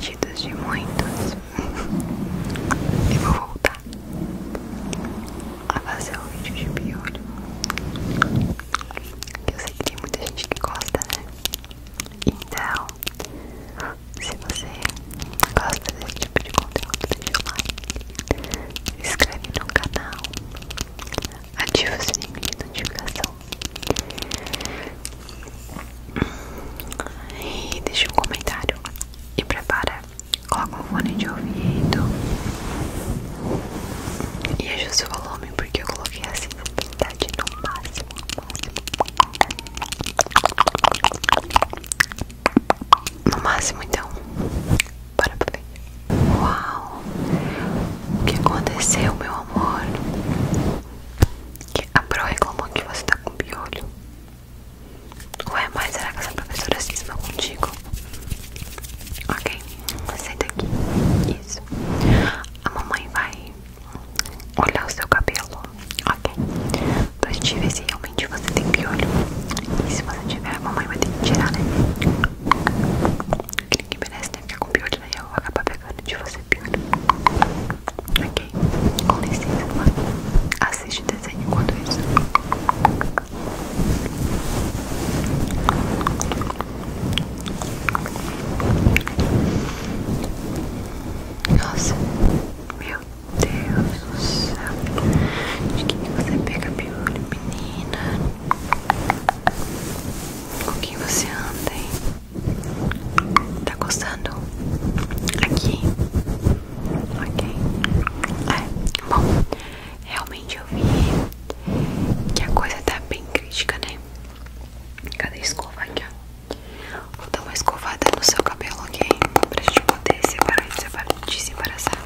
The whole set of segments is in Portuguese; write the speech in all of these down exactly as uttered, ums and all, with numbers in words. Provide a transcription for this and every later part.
pedidos de muitos, eu vou voltar a fazer o vídeo de piolho. Eu sei que tem muita gente que gosta, né? Então, se você gosta desse tipo de conteúdo, deixa o like, se inscreve no canal, ativa o sininho de notificação e deixa um comentário. E prepara, coloca um fone de ouvido e ajusta o volume, porque eu coloquei a sensibilidade no máximo, no máximo. Então, bora pra ver. Uau! O que aconteceu, meu amor? Que a Pro reclamou que você tá com piolho. Ué, mas será que essa professora cisma contigo? Ok, senta aqui. Isso. A mamãe vai olhar o seu cabelo. Ok. Pra gente ver se realmente você tem piolho. E se você tiver, a mamãe vai ter que tirar, né? Que ninguém merece, né? Ficar com piolho, né? Eu vou acabar pegando de você piolho. Ok. Com licença, mãe. Assiste o desenho enquanto isso. Nossa, meu Deus do céu. De quem que você pega piolho, menina? Com quem você anda, hein? Tá gostando? Aqui? Ok. É, bom, realmente eu vi que a coisa tá bem crítica, né? Cadê a escova aqui, ó? Vou dar uma escovada no seu cabelo, ok? Pra gente poder separar e separar, desembaraçar.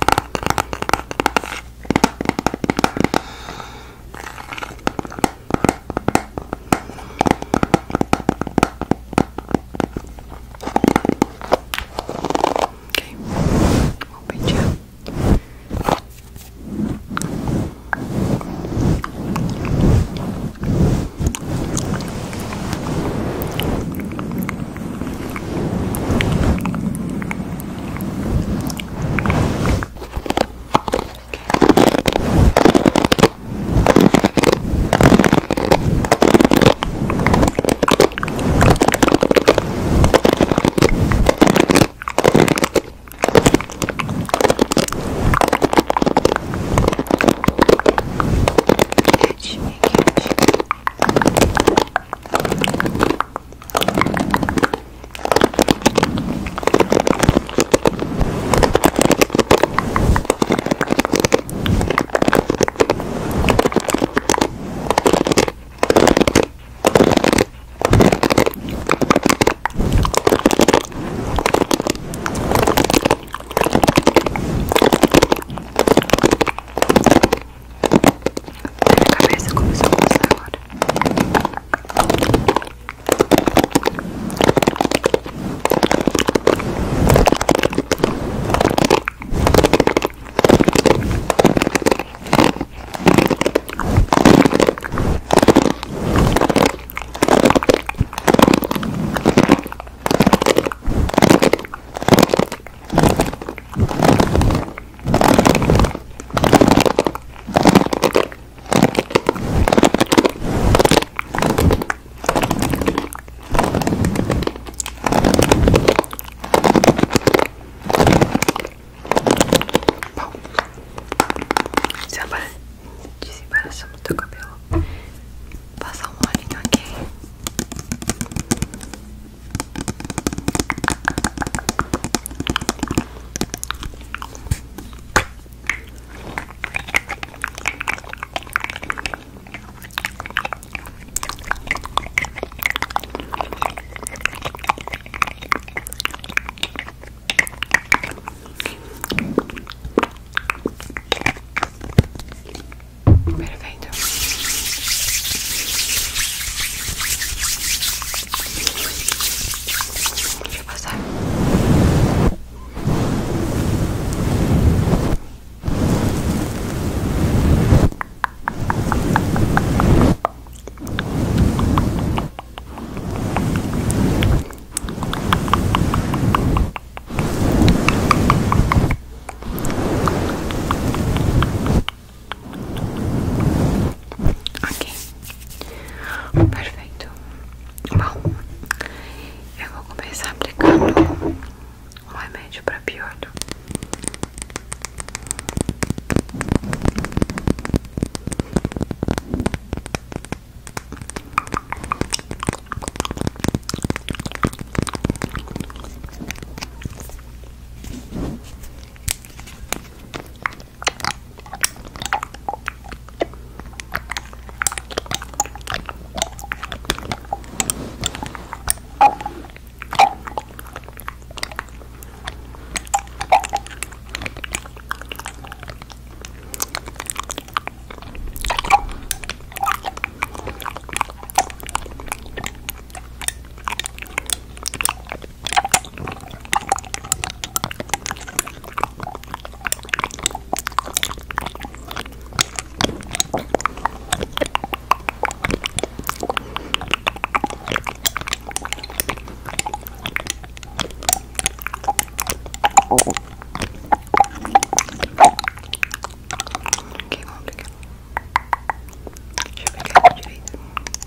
Ok, vamos pegar. Deixa eu pegar aqui direito.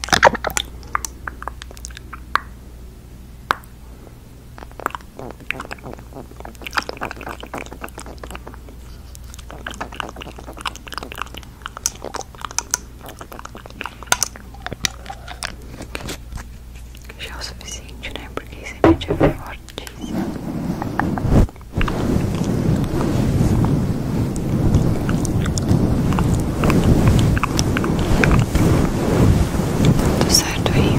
Já é o suficiente, né? Porque esse vídeo é fortíssimo. Tudo certo aí?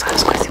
meus olhos quase